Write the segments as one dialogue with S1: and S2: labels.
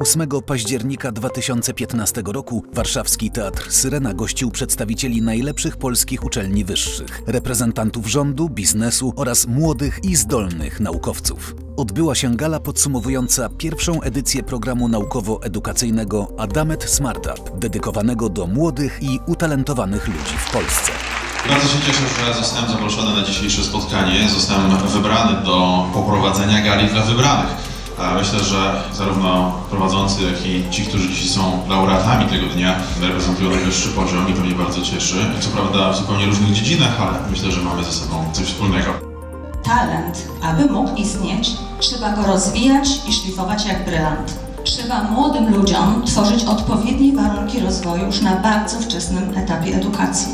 S1: 8 października 2015 roku warszawski Teatr Syrena gościł przedstawicieli najlepszych polskich uczelni wyższych, reprezentantów rządu, biznesu oraz młodych i zdolnych naukowców. Odbyła się gala podsumowująca pierwszą edycję programu naukowo-edukacyjnego Adamet Smartup, dedykowanego do młodych i utalentowanych ludzi w Polsce.
S2: Bardzo się cieszę, że zostałem zaproszony na dzisiejsze spotkanie. Zostałem wybrany do poprowadzenia gali dla wybranych. Myślę, że zarówno prowadzący, jak i ci, którzy dziś są laureatami tego dnia, reprezentują najwyższy poziom i to mnie bardzo cieszy. Co prawda w zupełnie różnych dziedzinach, ale myślę, że mamy ze sobą coś wspólnego.
S3: Talent, aby mógł istnieć, trzeba go rozwijać i szlifować jak brylant. Trzeba młodym ludziom tworzyć odpowiednie warunki rozwoju już na bardzo wczesnym etapie edukacji.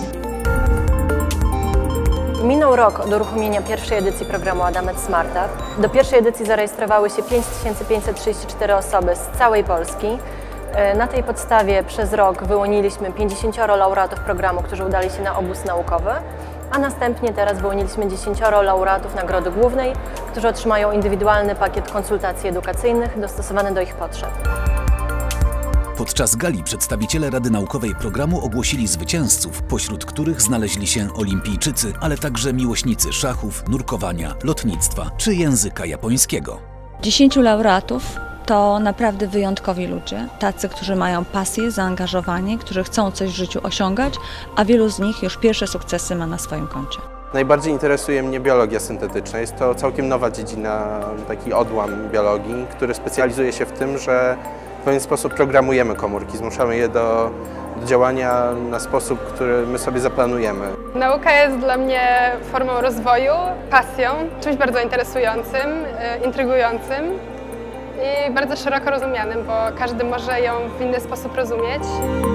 S4: Minął rok od uruchomienia pierwszej edycji programu Adamet Smartup. Do pierwszej edycji zarejestrowały się 5534 osoby z całej Polski. Na tej podstawie przez rok wyłoniliśmy 50 laureatów programu, którzy udali się na obóz naukowy, a następnie teraz wyłoniliśmy 10 laureatów Nagrody Głównej, którzy otrzymają indywidualny pakiet konsultacji edukacyjnych dostosowany do ich potrzeb.
S1: Podczas gali przedstawiciele Rady Naukowej programu ogłosili zwycięzców, pośród których znaleźli się olimpijczycy, ale także miłośnicy szachów, nurkowania, lotnictwa czy języka japońskiego.
S5: 10 laureatów to naprawdę wyjątkowi ludzie, tacy, którzy mają pasję, zaangażowanie, którzy chcą coś w życiu osiągać, a wielu z nich już pierwsze sukcesy ma na swoim koncie.
S6: Najbardziej interesuje mnie biologia syntetyczna. Jest to całkiem nowa dziedzina, taki odłam biologii, który specjalizuje się w tym, że w pewien sposób programujemy komórki, zmuszamy je do działania na sposób, który my sobie zaplanujemy.
S7: Nauka jest dla mnie formą rozwoju, pasją, czymś bardzo interesującym, intrygującym i bardzo szeroko rozumianym, bo każdy może ją w inny sposób rozumieć.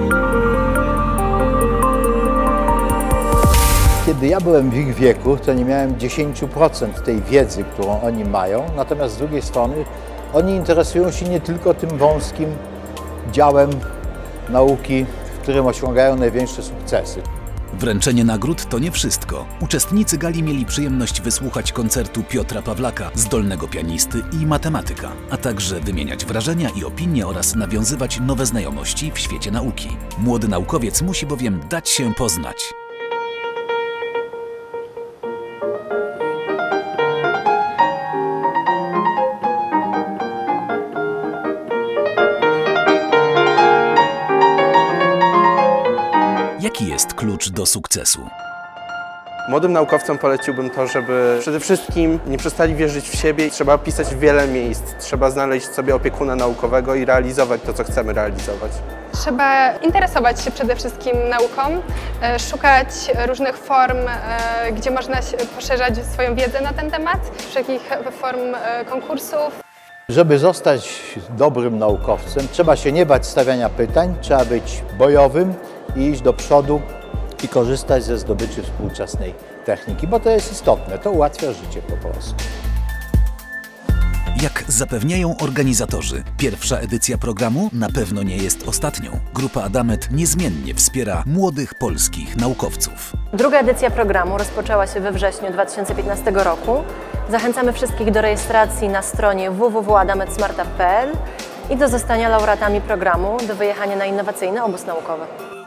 S8: Kiedy ja byłem w ich wieku, to nie miałem 10% tej wiedzy, którą oni mają, natomiast z drugiej strony oni interesują się nie tylko tym wąskim działem nauki, w którym osiągają największe sukcesy.
S1: Wręczenie nagród to nie wszystko. Uczestnicy gali mieli przyjemność wysłuchać koncertu Piotra Pawlaka, zdolnego pianisty i matematyka, a także wymieniać wrażenia i opinie oraz nawiązywać nowe znajomości w świecie nauki. Młody naukowiec musi bowiem dać się poznać. Jaki jest klucz do sukcesu?
S6: Młodym naukowcom poleciłbym to, żeby przede wszystkim nie przestali wierzyć w siebie. Trzeba pisać w wiele miejsc, trzeba znaleźć sobie opiekuna naukowego i realizować to, co chcemy realizować.
S7: Trzeba interesować się przede wszystkim nauką, szukać różnych form, gdzie można poszerzać swoją wiedzę na ten temat, wszelkich form konkursów.
S8: Żeby zostać dobrym naukowcem, trzeba się nie bać stawiania pytań, trzeba być bojowym i iść do przodu i korzystać ze zdobyczy współczesnej techniki, bo to jest istotne, to ułatwia życie po prostu.
S1: Jak zapewniają organizatorzy, pierwsza edycja programu na pewno nie jest ostatnią. Grupa Adamet niezmiennie wspiera młodych polskich naukowców.
S4: Druga edycja programu rozpoczęła się we wrześniu 2015 roku. Zachęcamy wszystkich do rejestracji na stronie www.adametsmartup.pl i do zostania laureatami programu, do wyjechania na innowacyjny obóz naukowy.